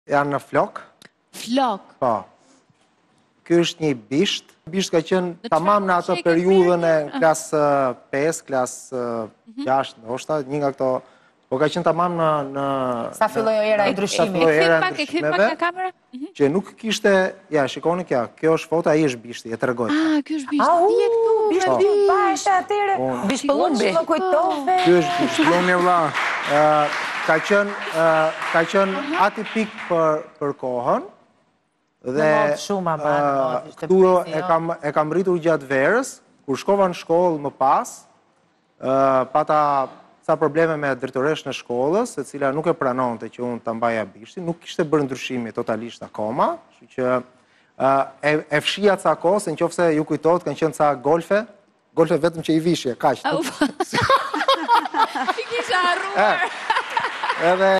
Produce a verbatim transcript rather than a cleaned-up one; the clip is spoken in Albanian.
Janë në flok. Flok? Po. Ky është një bisht. Bisht ka qenë tamam në ato periudhën e klasë pesë, klasë gjashtë, ndoshta, një nga këto, po ka qenë tamam në... në Sa filloi era e ndryshimit. E këthim pak, e këthim pak në kamera? Që nuk kishte... Ja, shikoni kja, kjo është foto, ai është bishti, e të regoj. Ah, kjo është bishti. A, Ti e këtu, bishti bashkë atere. Bishtë pëllumbi. Më kujtove. Kjo është bishti. Pëllumbi, vla. Ka qenë, ka qenë atipik për kohën, dhe këtu e kam rritur gjatë verës, kur shkova në shkollë më pas, pata sa probleme me drejtoresh në shkollës, e cila nuk e pranonte që unë të mbaja bishtin, nuk ishte bërë ndryshimi totalisht akoma, që e fshia ca kohë, në qofse ju kujtot, kanë qenë ca golfe, golfe vetëm që i vishje, kaqë. I kisha arruar. Edhe